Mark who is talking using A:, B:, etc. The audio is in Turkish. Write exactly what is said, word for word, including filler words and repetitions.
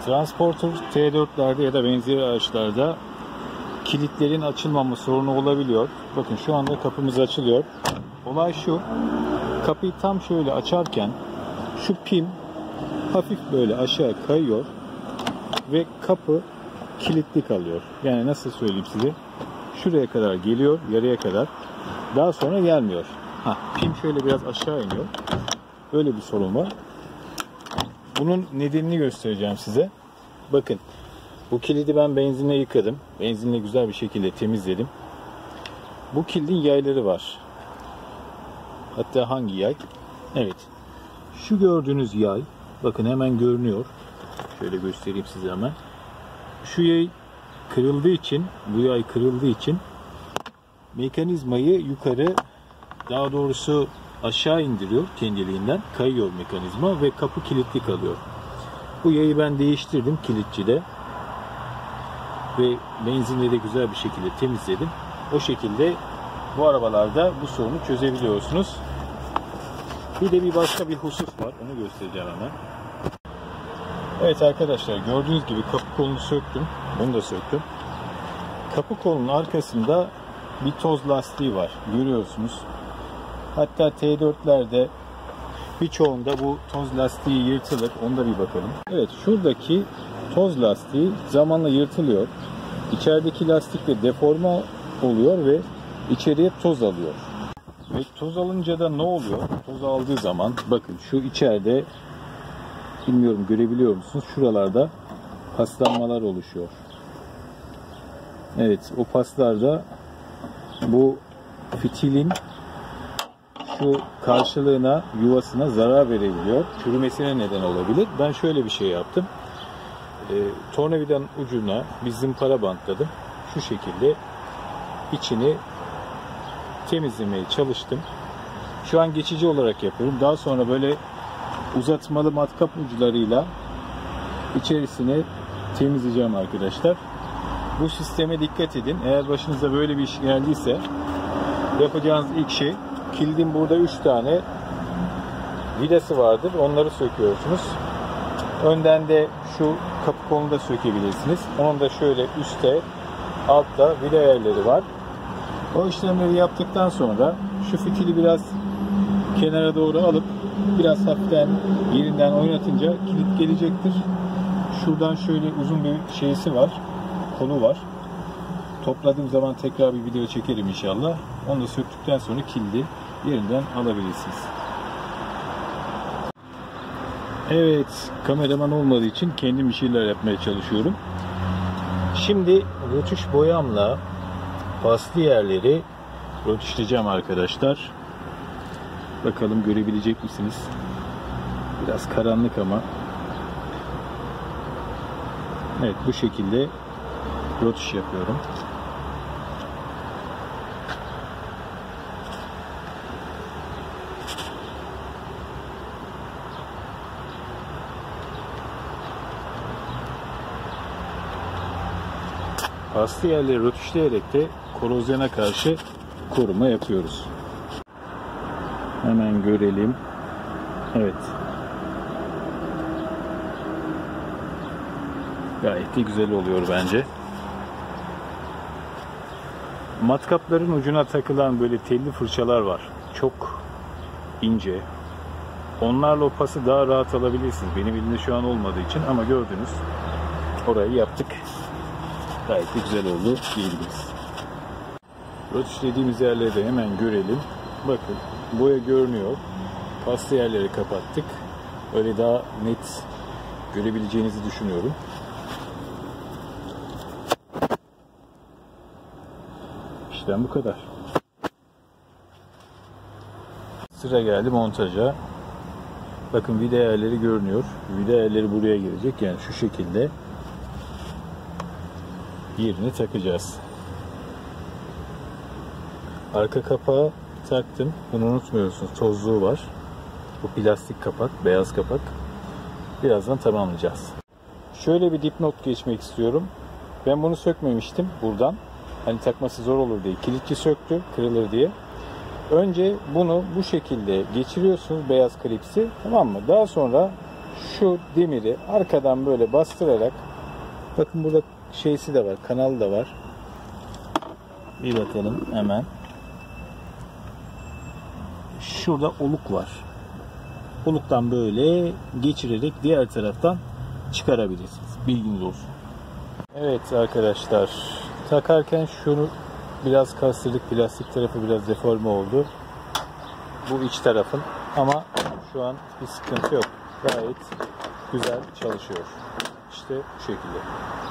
A: Transporter T dörtlerde ya da benzeri araçlarda kilitlerin açılmama sorunu olabiliyor. Bakın şu anda kapımız açılıyor. Olay şu. Kapıyı tam şöyle açarken şu pim hafif böyle aşağı kayıyor ve kapı kilitli kalıyor. Yani nasıl söyleyeyim size? Şuraya kadar geliyor, yarıya kadar. Daha sonra gelmiyor. Ha, pim şöyle biraz aşağı iniyor. Böyle bir sorun var. Bunun nedenini göstereceğim size. Bakın. Bu kilidi ben benzinle yıkadım. Benzinle güzel bir şekilde temizledim. Bu kilidin yayları var. Hatta hangi yay? Evet. Şu gördüğünüz yay. Bakın hemen görünüyor. Şöyle göstereyim size hemen. Şu yay kırıldığı için, bu yay kırıldığı için mekanizmayı yukarı, daha doğrusu aşağı indiriyor kendiliğinden. Kayıyor mekanizma ve kapı kilitli kalıyor. Bu yayı ben değiştirdim kilitçide. Ve benzinle de güzel bir şekilde temizledim. O şekilde bu arabalarda bu sorunu çözebiliyorsunuz. Bir de bir başka bir husus var. Onu göstereceğim hemen. Evet arkadaşlar, gördüğünüz gibi kapı kolunu söktüm. Bunu da söktüm. Kapı kolunun arkasında bir toz lastiği var. Görüyorsunuz. Hatta T dörtlerde birçoğunda bu toz lastiği yırtılır. Onda bir bakalım. Evet, şuradaki toz lastiği zamanla yırtılıyor. İçerideki lastik de deforme oluyor ve içeriye toz alıyor. Ve toz alınca da ne oluyor? Toz aldığı zaman bakın şu içeride, bilmiyorum görebiliyor musunuz? Şuralarda paslanmalar oluşuyor. Evet, o paslarda bu fitilin şu karşılığına, yuvasına zarar verebiliyor. Çürümesine neden olabilir. Ben şöyle bir şey yaptım. E, tornavidanın ucuna bir zımpara bantladım. Şu şekilde içini temizlemeye çalıştım. Şu an geçici olarak yapıyorum. Daha sonra böyle uzatmalı matkap uçlarıyla içerisine temizleyeceğim arkadaşlar. Bu sisteme dikkat edin. Eğer başınıza böyle bir iş geldiyse yapacağınız ilk şey, kilidin burada üç tane vidası vardır. Onları söküyorsunuz. Önden de şu kapı kolunu da sökebilirsiniz. Onun da şöyle üstte, altta vida yerleri var. O işlemleri yaptıktan sonra şu fitili biraz kenara doğru alıp biraz hafiften yerinden oynatınca kilit gelecektir. Şuradan şöyle uzun bir şeysi var. Kolu var. Topladığım zaman tekrar bir video çekerim inşallah. Onu da söktükten sonra kilidi yerinden alabilirsiniz. Evet, kameraman olmadığı için kendim bir şeyler yapmaya çalışıyorum. Şimdi rötuş boyamla paslı yerleri rötuşlayacağım arkadaşlar. Bakalım görebilecek misiniz? Biraz karanlık ama. Evet, bu şekilde rötuş yapıyorum. Paslı yerleri rötuşlayarak de korozyona karşı koruma yapıyoruz. Hemen görelim. Evet. Gayet de güzel oluyor bence. Matkapların ucuna takılan böyle telli fırçalar var. Çok ince. Onlarla o pası daha rahat alabilirsiniz. Benim elimde şu an olmadığı için, ama gördünüz. Orayı yaptık. Gayet de güzel oldu diyebiliriz. Rötuşlediğimiz yerleri de hemen görelim. Bakın, boya görünüyor. Paslı yerleri kapattık. Öyle daha net görebileceğinizi düşünüyorum. İşte bu kadar. Sıra geldi montaja. Bakın vida yerleri görünüyor. Vida yerleri buraya gelecek. Yani şu şekilde yerine takacağız. Arka kapağı taktım. Bunu unutmuyorsunuz. Tozluğu var. Bu plastik kapak, beyaz kapak. Birazdan tamamlayacağız. Şöyle bir dipnot geçmek istiyorum. Ben bunu sökmemiştim buradan. Hani takması zor olur diye. Kilitçi söktü, kırılır diye. Önce bunu bu şekilde geçiriyorsunuz, beyaz klipsi, tamam mı? Daha sonra şu demiri arkadan böyle bastırarak, bakın burada şeysi de var, kanalı da var. Bir bakalım hemen. Şurada oluk var. Oluktan böyle geçirerek diğer taraftan çıkarabilirsiniz. Bilginiz olsun. Evet arkadaşlar, takarken şunu biraz kastırdık. Plastik tarafı biraz deforme oldu. Bu iç tarafın, ama şu an bir sıkıntı yok. Gayet güzel çalışıyor. İşte bu şekilde.